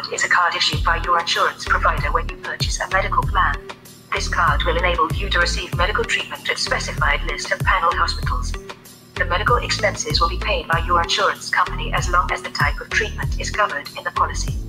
card is a card issued by your insurance provider when you purchase a medical plan. This card will enable you to receive medical treatment at specified list of panel hospitals. The medical expenses will be paid by your insurance company as long as the type of treatment is covered in the policy.